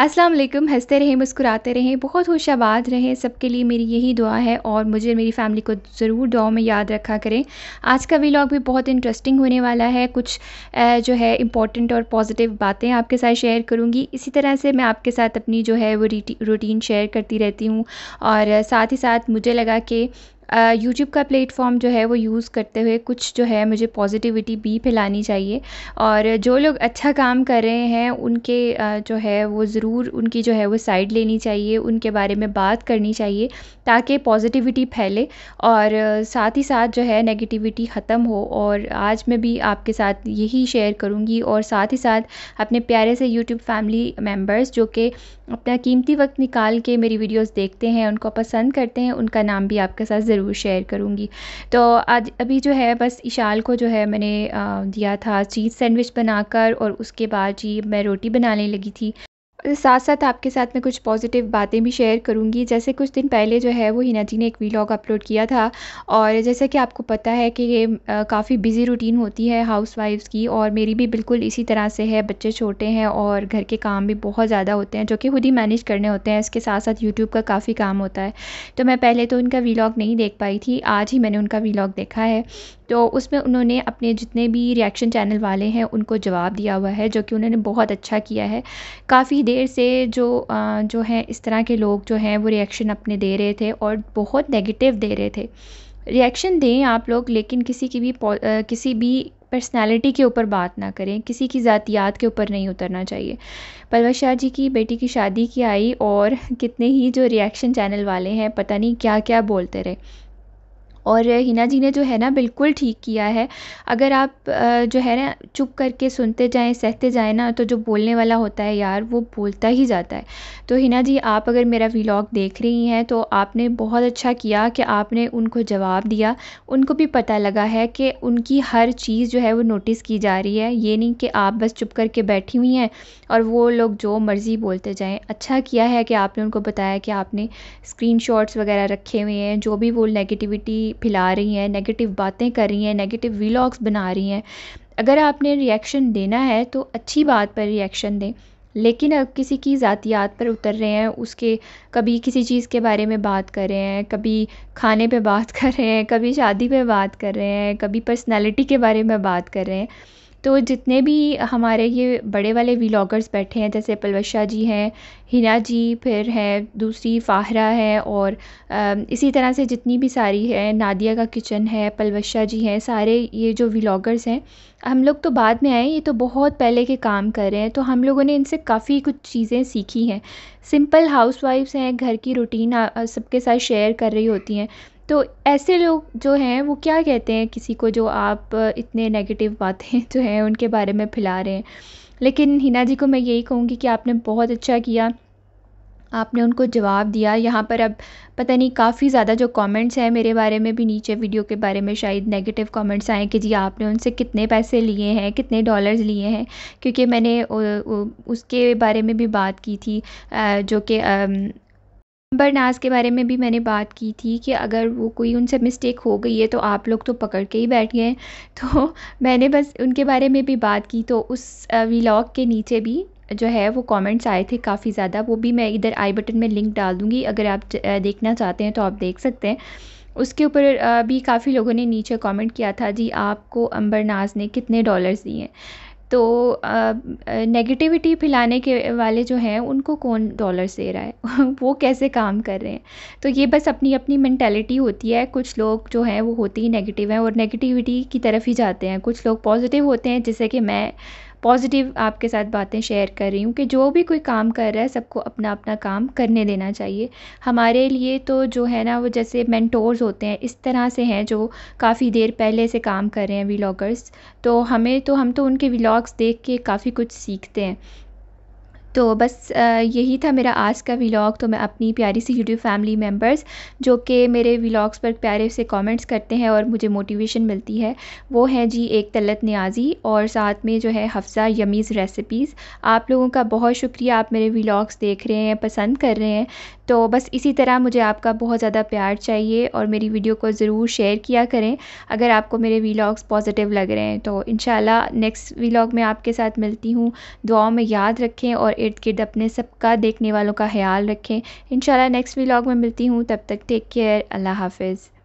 अस्सलाम वालेकुम। हँसते रहें, मुस्कुराते रहें, बहुत खुशाबाद रहें, सबके लिए मेरी यही दुआ है और मुझे मेरी फ़ैमिली को ज़रूर दुआओं में याद रखा करें। आज का व्लॉग भी बहुत इंटरेस्टिंग होने वाला है। कुछ जो है इम्पोर्टेंट और पॉज़िटिव बातें आपके साथ शेयर करूँगी। इसी तरह से मैं आपके साथ अपनी जो है वो रूटीन शेयर करती रहती हूँ और साथ ही साथ मुझे लगा कि यूट्यूब का प्लेटफ़ॉर्म जो है वो यूज़ करते हुए कुछ जो है मुझे पॉज़िटिविटी भी फैलानी चाहिए और जो लोग अच्छा काम कर रहे हैं उनके जो है वो ज़रूर उनकी जो है वो साइड लेनी चाहिए, उनके बारे में बात करनी चाहिए ताकि पॉज़िटिविटी फैले और साथ ही साथ जो है नेगेटिविटी ख़त्म हो। और आज मैं भी आपके साथ यही शेयर करूँगी और साथ ही साथ अपने प्यारे से यूट्यूब फैमिली मेम्बर्स जो कि अपना कीमती वक्त निकाल के मेरी वीडियोस देखते हैं, उनको पसंद करते हैं, उनका नाम भी आपके साथ ज़रूर शेयर करूँगी। तो आज अभी जो है बस इशाल को जो है मैंने दिया था चीज़ सैंडविच बनाकर और उसके बाद जी मैं रोटी बनाने लगी थी। साथ-साथ आपके साथ मैं कुछ पॉज़िटिव बातें भी शेयर करूँगी। जैसे कुछ दिन पहले जो है वो हिना जी ने एक व्लॉग अपलोड किया था और जैसे कि आपको पता है कि ये काफ़ी बिज़ी रूटीन होती है हाउसवाइफ़्स की और मेरी भी बिल्कुल इसी तरह से है। बच्चे छोटे हैं और घर के काम भी बहुत ज़्यादा होते हैं जो कि खुद ही मैनेज करने होते हैं। इसके साथ-साथ यूट्यूब का काफ़ी काम होता है। तो मैं पहले तो उनका व्लॉग नहीं देख पाई थी। आज ही मैंने उनका व्लॉग देखा है। तो उसमें उन्होंने अपने जितने भी रिएक्शन चैनल वाले हैं उनको जवाब दिया हुआ है जो कि उन्होंने बहुत अच्छा किया है। काफ़ी देर से जो हैं इस तरह के लोग जो हैं वो रिएक्शन अपने दे रहे थे और बहुत नेगेटिव दे रहे थे। रिएक्शन दें आप लोग लेकिन किसी भी पर्सनैलिटी के ऊपर बात ना करें, किसी की ज़ातियात के ऊपर नहीं उतरना चाहिए। पलवश शाह जी की बेटी की शादी की आई और कितने ही जो रिएक्शन चैनल वाले हैं पता नहीं क्या-क्या बोलते रहे। और हिना जी ने जो है ना बिल्कुल ठीक किया है। अगर आप जो है ना चुप करके सुनते जाएँ, सहते जाएँ ना तो जो बोलने वाला होता है यार वो बोलता ही जाता है। तो हिना जी आप अगर मेरा व्लॉग देख रही हैं तो आपने बहुत अच्छा किया कि आपने उनको जवाब दिया। उनको भी पता लगा है कि उनकी हर चीज़ जो है वो नोटिस की जा रही है। ये नहीं कि आप बस चुप करके बैठी हुई हैं और वो लोग जो मर्ज़ी बोलते जाएँ। अच्छा किया है कि आपने उनको बताया कि आपने स्क्रीनशॉट्स वगैरह रखे हुए हैं, जो भी वो नेगेटिविटी फैला रही हैं, नेगेटिव बातें कर रही हैं, नेगेटिव व्लॉग्स बना रही हैं। अगर आपने रिएक्शन देना है तो अच्छी बात पर रिएक्शन दें। लेकिन अब किसी की ज़ातियात पर उतर रहे हैं, उसके कभी किसी चीज़ के बारे में बात कर रहे हैं, कभी खाने पे बात कर रहे हैं, कभी शादी पे बात कर रहे हैं, कभी पर्सनैलिटी के बारे में बात कर रहे हैं। तो जितने भी हमारे ये बड़े वाले व्लॉगर्स बैठे हैं जैसे पलवशा जी हैं, हिना जी, फिर है दूसरी फ़ाहरा है और इसी तरह से जितनी भी सारी है, नादिया का किचन है, पलवशा जी हैं, सारे ये जो व्लॉगर्स हैं, हम लोग तो बाद में आए, ये तो बहुत पहले के काम कर रहे हैं, तो हम लोगों ने इनसे काफ़ी कुछ चीज़ें सीखी हैं। सिंपल हाउसवाइफ्स हैं, घर की रूटीन सबके साथ शेयर कर रही होती हैं। तो ऐसे लोग जो हैं वो क्या कहते हैं किसी को जो आप इतने नेगेटिव बातें जो हैं उनके बारे में फैला रहे हैं। लेकिन हिना जी को मैं यही कहूँगी कि आपने बहुत अच्छा किया, आपने उनको जवाब दिया। यहाँ पर अब पता नहीं काफ़ी ज़्यादा जो कमेंट्स हैं मेरे बारे में भी नीचे वीडियो के बारे में शायद नेगेटिव कमेंट्स आए कि जी आपने उनसे कितने पैसे लिए हैं, कितने डॉलर्स लिए हैं। क्योंकि मैंने उसके बारे में भी बात की थी जो कि अंबर नाज़ के बारे में भी मैंने बात की थी कि अगर वो कोई उनसे मिस्टेक हो गई है तो आप लोग तो पकड़ के ही बैठ गए हैं। तो मैंने बस उनके बारे में भी बात की तो उस व्लॉग के नीचे भी जो है वो कमेंट्स आए थे काफ़ी ज़्यादा। वो भी मैं इधर आई बटन में लिंक डाल दूँगी, अगर आप देखना चाहते हैं तो आप देख सकते हैं। उसके ऊपर भी काफ़ी लोगों ने नीचे कमेंट किया था जी आपको अंबर नाज़ ने कितने डॉलर्स दिए हैं। तो नेगेटिविटी फैलाने के वाले जो हैं उनको कौन डॉलर्स दे रहा है वो कैसे काम कर रहे हैं। तो ये बस अपनी अपनी मेंटालिटी होती है। कुछ लोग जो हैं वो होते ही नेगेटिव हैं और नेगेटिविटी की तरफ ही जाते हैं। कुछ लोग पॉजिटिव होते हैं जैसे कि मैं पॉजिटिव आपके साथ बातें शेयर कर रही हूँ कि जो भी कोई काम कर रहा है सबको अपना अपना काम करने देना चाहिए। हमारे लिए तो जो है ना वो जैसे मेंटोर्स होते हैं इस तरह से हैं जो काफ़ी देर पहले से काम कर रहे हैं व्लॉगर्स। तो हम तो उनके व्लॉग्स देख के काफ़ी कुछ सीखते हैं। तो बस यही था मेरा आज का व्लॉग। तो मैं अपनी प्यारी सी यूट्यूब फैमिली मेम्बर्स जो कि मेरे व्लॉग्स पर प्यारे से कमेंट्स करते हैं और मुझे मोटिवेशन मिलती है, वो हैं जी एक तलत नियाज़ी और साथ में जो है हफ्सा यमीज़ रेसिपीज़। आप लोगों का बहुत शुक्रिया, आप मेरे व्लॉग्स देख रहे हैं, पसंद कर रहे हैं। तो बस इसी तरह मुझे आपका बहुत ज़्यादा प्यार चाहिए और मेरी वीडियो को ज़रूर शेयर किया करें अगर आपको मेरे व्लॉग्स पॉजिटिव लग रहे हैं। तो इंशाल्लाह नेक्स्ट व्लॉग में आपके साथ मिलती हूँ। दुआओं में याद रखें और इर्द गिर्द अपने सबका, देखने वालों का ख़याल रखें। इंशाल्लाह नेक्स्ट व्लॉग में मिलती हूँ, तब तक टेक केयर, अल्लाह हाफ़िज़।